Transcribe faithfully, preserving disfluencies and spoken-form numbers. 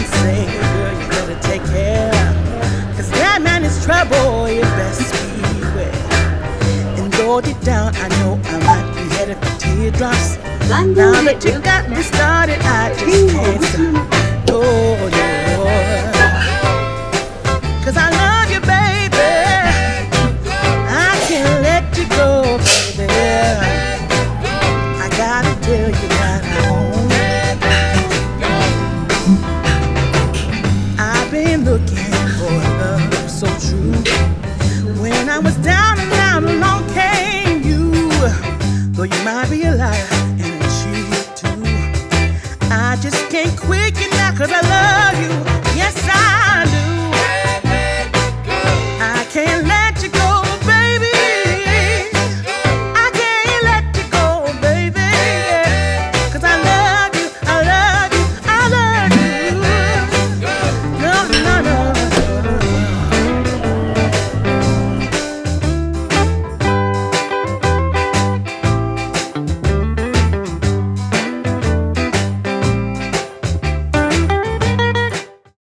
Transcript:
say, girl, you better take care. Cause that man is trouble, you best beware. And though deep down, I know I might be headed for teardrops. Now that you got me started, I just can't stop. No, no. Cause I love you, baby. I can't let you go, baby. I gotta tell you that I own. I've been looking for love so true. When I was down and out, along came you. Though you might be a liar and a cheat too, I just can't quit you now cause I love you.